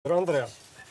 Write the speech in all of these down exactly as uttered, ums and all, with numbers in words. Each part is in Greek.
Ανδρέα.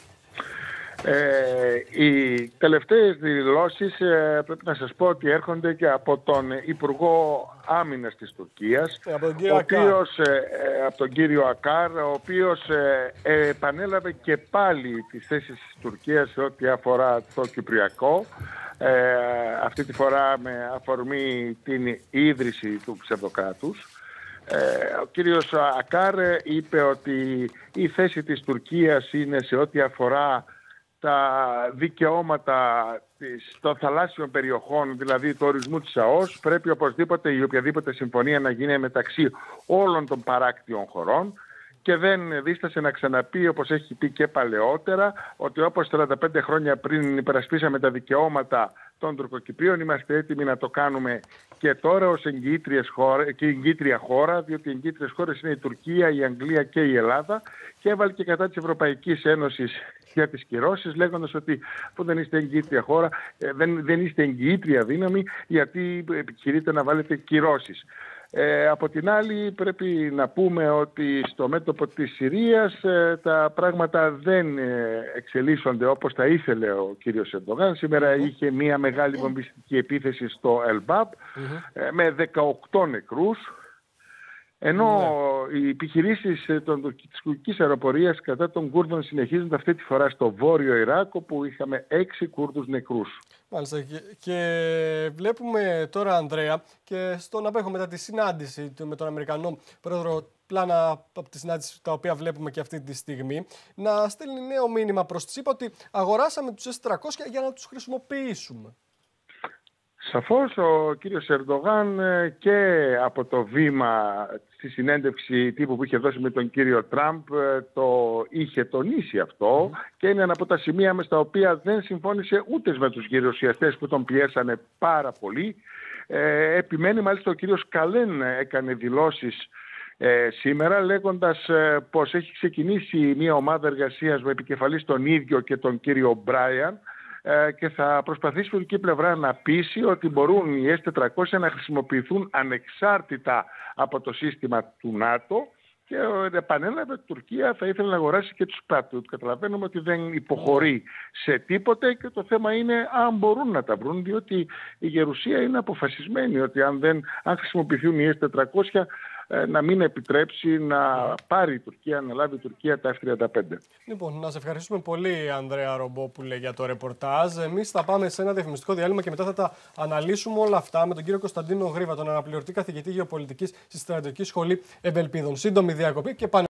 Ε, οι τελευταίες δηλώσεις ε, πρέπει να σας πω ότι έρχονται και από τον Υπουργό Άμυνας της Τουρκίας, από τον κύριο ο Ακάρ. οποίος, ε, ε, από τον κύριο Ακάρ, ο οποίος ε, ε, επανέλαβε και πάλι τις θέσεις της Τουρκίας σε ό,τι αφορά το Κυπριακό, ε, αυτή τη φορά με αφορμή την ίδρυση του ψευδοκράτους. Ο κύριος Ακάρ είπε ότι η θέση της Τουρκίας είναι σε ό,τι αφορά τα δικαιώματα των θαλάσσιων περιοχών, δηλαδή του ορισμού της ΑΟΣ. Πρέπει οπωσδήποτε η οποιαδήποτε συμφωνία να γίνει μεταξύ όλων των παράκτιων χωρών και δεν δίστασε να ξαναπεί, όπως έχει πει και παλαιότερα, ότι όπως τριάντα πέντε χρόνια πριν υπερασπίσαμε τα δικαιώματα των Τουρκοκυπρίων, είμαστε έτοιμοι να το κάνουμε και τώρα ως χώρα, και εγγύτρια χώρα, διότι οι εγγύτριες χώρες είναι η Τουρκία, η Αγγλία και η Ελλάδα, και έβαλε και κατά της Ευρωπαϊκής Ένωσης για τις κυρώσεις, λέγοντας ότι που δεν είστε εγγύτρια χώρα, δεν, δεν είστε εγγύτρια δύναμη, γιατί επιχειρείτε να βάλετε κυρώσεις. Ε, από την άλλη πρέπει να πούμε ότι στο μέτωπο της Συρίας ε, τα πράγματα δεν ε, εξελίσσονται όπως τα ήθελε ο κύριος Ερντογάν. Σήμερα mm-hmm. είχε μια μεγάλη βομβιστική επίθεση στο Ελμπάπ mm-hmm. ε, με δεκαοκτώ νεκρούς, ενώ mm-hmm. οι επιχειρήσεις της τουρκικής αεροπορίας κατά των Κούρδων συνεχίζονται αυτή τη φορά στο βόρειο Ιράκ, όπου είχαμε έξι Κούρδους νεκρούς. Μάλιστα. Και, και βλέπουμε τώρα, Ανδρέα, και στον απέχω μετά τη συνάντηση με τον Αμερικανό πρόεδρο, πλάνα από τη συνάντηση τα οποία βλέπουμε και αυτή τη στιγμή, να στέλνει νέο μήνυμα προς τη ΣΥΠΑ ότι αγοράσαμε τους ες τριακόσια για να τους χρησιμοποιήσουμε. Σαφώς ο κύριος Ερντογάν και από το βήμα στη συνέντευξη τύπου που είχε δώσει με τον κύριο Τραμπ το είχε τονίσει αυτό mm. και είναι ένα από τα σημεία με στα οποία δεν συμφώνησε ούτε με τους γερουσιαστές που τον πιέσανε πάρα πολύ. Ε, επιμένει, μάλιστα ο κύριος Καλέν έκανε δηλώσεις ε, σήμερα λέγοντας ε, πως έχει ξεκινήσει μια ομάδα εργασίας με επικεφαλής τον ίδιο και τον κύριο Μπράιαν, και θα προσπαθήσει η τουρκική πλευρά να πείσει ότι μπορούν οι ες τετρακόσια να χρησιμοποιηθούν ανεξάρτητα από το σύστημα του ΝΑΤΟ, και επανέλαβε ότι η Τουρκία θα ήθελε να αγοράσει και τους Patriot. Καταλαβαίνουμε ότι δεν υποχωρεί σε τίποτε και το θέμα είναι αν μπορούν να τα βρουν, διότι η Γερουσία είναι αποφασισμένη ότι αν, δεν, αν χρησιμοποιηθούν οι ες τετρακόσια να μην επιτρέψει να πάρει η Τουρκία, να λάβει η Τουρκία τα εφ τριάντα πέντε. Λοιπόν, να σε ευχαριστούμε πολύ, Ανδρέα Ρομπόπουλε, για το ρεπορτάζ. Εμείς θα πάμε σε ένα διαφημιστικό διάλειμμα και μετά θα τα αναλύσουμε όλα αυτά με τον κύριο Κωνσταντίνο Γρίβα, τον αναπληρωτή καθηγητή γεωπολιτικής στη Στρατιωτική Σχολή Ευελπίδων. Σύντομη διακοπή και πάνε.